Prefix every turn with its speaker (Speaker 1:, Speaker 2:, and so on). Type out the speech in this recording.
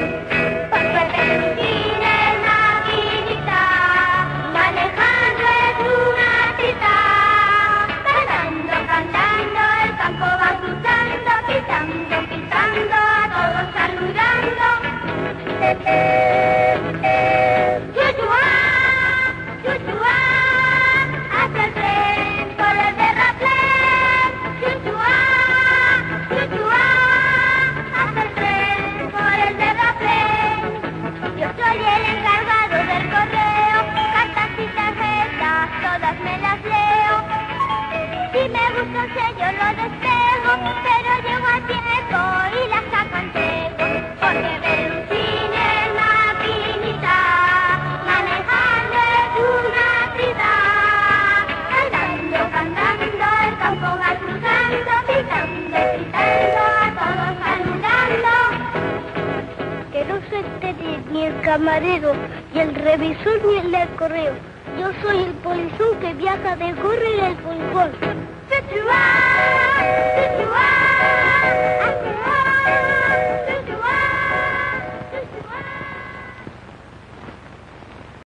Speaker 1: Porque Peluchín es maquinita, manejando es una tita. Cantando, cantando, el campo va cruzando, pitando, pitando, a todos saludando. Chuchuá, chuchuá, hacia el tren por el terraplén. Chuchuá, chuchuá, hacia el tren por el terraplén. Yo soy el encargado del correo, cartas y tarjetas, todas me las leo. Si me gusta un sello lo despego, pero llego a tiempo y las saco en seco. Porque Peluchín es maquinita, manejando es una trita. Cantando, cantando, el campo va cruzando, pitando, pitando, a todos saludando. Que no se entere ni el camarero, ni el revisor, ni el del correo. Yo soy el polizón que viaja de gorra y el polizón. ¡Chuchuá!